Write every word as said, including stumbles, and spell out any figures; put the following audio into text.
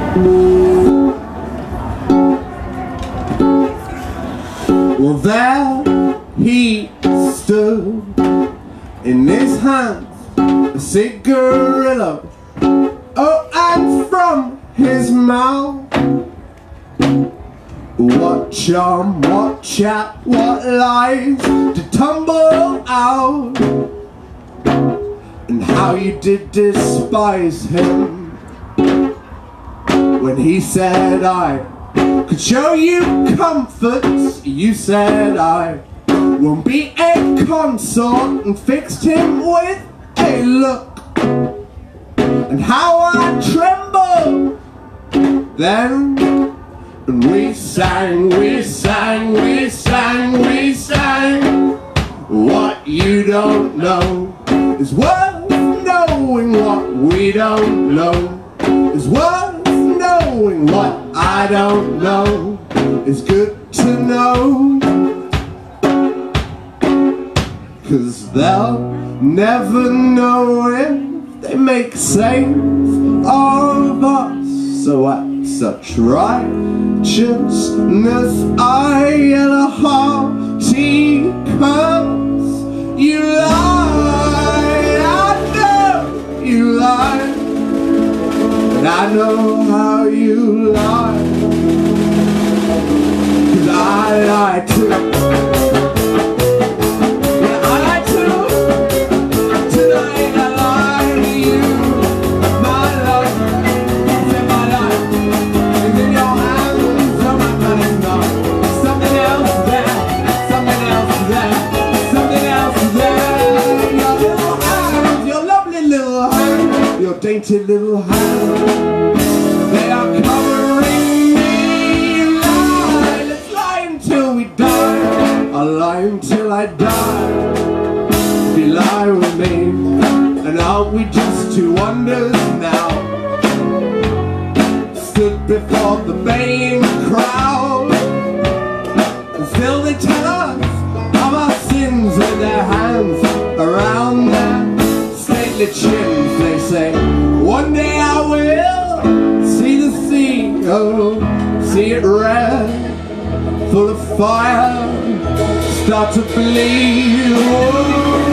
Well, there he stood, in his hands a cigarillo, oh, and from his mouth, what charm, what chat, what lies to tumble out, and how you did despise him when he said I could show you comfort. You said I won't be a consort, and fixed him with a look, and how I trembled then. And we sang, we sang, we sang, we sang. What you don't know is worth knowing. What we don't know is worth knowing. What I don't know is good to know. 'Cause they'll never know if they make safe of us. So at such righteousness I yell a hearty curse. You lie, I know you lie, and I know how you lie, 'cause I lie too. Dainty little hand, they are covering me. You lie, let's lie until we die. I'll lie until I die. If you lie with me, and aren't we just two wonders now, stood before the baying crowd, and still they tell us of our sins with their hands around their stately chins. They say, one day I will see the sea, oh, see it red, full of fire, start to bleed. Oh.